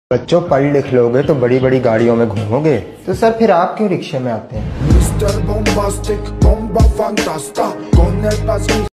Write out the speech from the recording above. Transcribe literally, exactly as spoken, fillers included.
बच्चों पढ़ लिख लोगे तो बड़ी बड़ी गाड़ियों में घूमोगे, तो सर फिर आप क्यों रिक्शे में आते हैं?